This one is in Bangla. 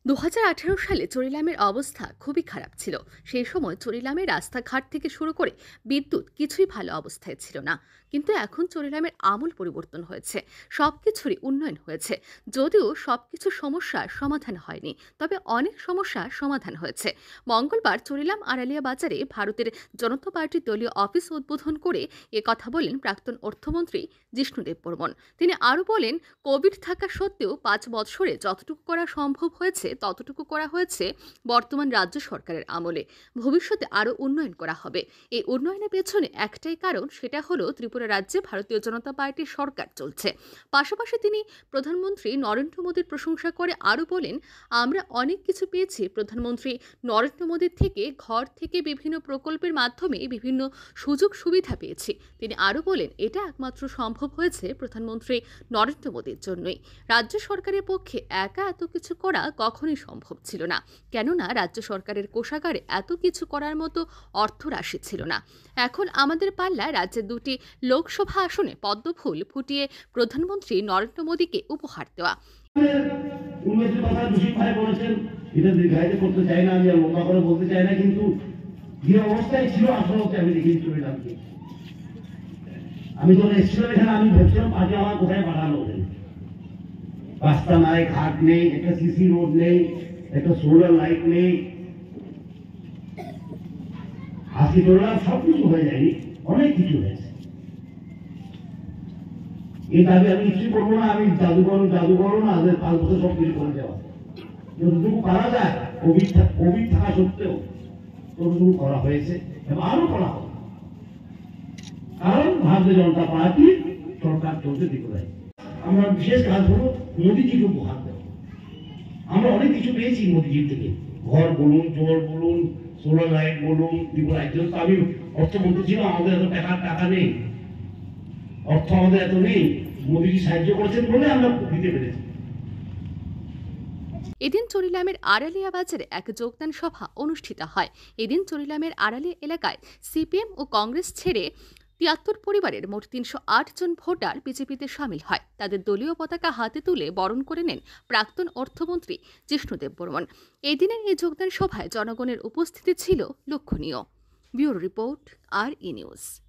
2018 সালে চরিলামের অবস্থা খুবই খারাপ ছিল। সেই সময় চরিলামের রাস্তাঘাট থেকে শুরু করে বিদ্যুৎ কিছুই ভালো অবস্থায় ছিল না। কিন্তু এখন চরিলামের আমূল পরিবর্তন হয়েছে, সবকিছুরই উন্নয়ন হয়েছে। যদিও সবকিছু সমস্যার সমাধান হয়নি, তবে অনেক সমস্যার সমাধান হয়েছে। মঙ্গলবার চরিলাম আড়ালিয়া বাজারে ভারতের জনতা পার্টির দলীয় অফিস উদ্বোধন করে কথা বলেন প্রাক্তন অর্থমন্ত্রী জিষ্ণুদেব বর্মন। তিনি আরও বলেন, কোভিড থাকা সত্ত্বেও 5 বছরে যতটুকু করা সম্ভব হয়েছে ততটুকু করা হয়েছে বর্তমান রাজ্য সরকারের আমলে। ভবিষ্যতে আরও উন্নয়ন করা হবে। এই উন্নয়নের পেছনে একটাই কারণ, সেটা হলো ত্রিপুরা রাজ্যে ভারতীয় জনতা পার্টির সরকার চলছে। পাশাপাশি তিনি প্রধানমন্ত্রী নরেন্দ্র মোদীর প্রশংসা করে আরও বলেন, আমরা অনেক কিছু পেয়েছি প্রধানমন্ত্রী নরেন্দ্র মোদীর থেকে। ঘর থেকে বিভিন্ন প্রকল্পের মাধ্যমে বিভিন্ন সুযোগ সুবিধা পেয়েছি। তিনি আরও বলেন, এটা একমাত্র সম্ভব হয়েছে প্রধানমন্ত্রী নরেন্দ্র মোদীর জন্যই। রাজ্য সরকারের পক্ষে একা এত কিছু করা কখনোই সম্ভব ছিল না, কেননা রাজ্য সরকারের কোষাগারে এত কিছু করার মতো অর্থরাশি ছিল না। এখন আমাদের পাল্লায় রাজ্যের 2টি লোকসভা আসনে পদ্মফুল ফুটিয়ে প্রধানমন্ত্রী নরেন্দ্র মোদীকে উপহার দেওয়া। উন্নতির কথা দূষিত ভাই বলেছেন, এটা দীর্ঘায়িত করতে চাই না, আমি লম্বা করে বলতে চাই না, কিন্তু যে অবস্থায় ছিল আসলে আমি দেখেছি চরিলামকে। আমি যখন এসেছিলাম এখানে, আমি ভাবছিলাম আগে আমার কোথায় পাঠানো হবে। রাস্তা নাই, ঘাট নেই, একটা সিসি রোড নেই, একটা সোলার লাইট নেই, হসপিটাল, সবকিছু হয়ে যায়নি, অনেক কিছু হয়েছে। এই দাবি আমি কিছুই করবো না, আমি জাদুঘর না, 5 বছর সব কিছু করে দেওয়া যতটুকু করা যায়, কোভিড থাকা সত্ত্বেও ততটুকু করা হয়েছে এবং আরো করা হবে। কারণ ভারতীয় জনতা পার্টি সরকার চলছে ত্রিপুরায়। আমরা বিশেষ কাজ হলো মোদীজিকে উপহার দেওয়া। আমরা অনেক কিছু পেয়েছি মোদীজির থেকে, ঘর বলুন, জল বলুন, সোলার লাইট বলুন। ত্রিপুরা একজন তো, আমি অর্থমন্ত্রী ছিলাম, আমাদের এত টাকা নেই, অর্থ আমাদের এত নেই, মোদীজি সাহায্য করেছেন বলে আমরা দিতে পেরেছি। এদিন চরিলামের আড়ালিয়া বাজারে এক যোগদান সভা অনুষ্ঠিত হয়। এদিন চরিলামের আড়ালিয়া এলাকায় সিপিএম ও কংগ্রেস ছেড়ে 73 পরিবারের মোট 308 জন ভোটার বিজেপিতে সামিল হয়। তাদের দলীয় পতাকা হাতে তুলে বরণ করে নেন প্রাক্তন অর্থমন্ত্রী জিষ্ণুদেব বর্মন। এদিনের এই যোগদান সভায় জনগণের উপস্থিতি ছিল লক্ষণীয়। Bureau report, RE news.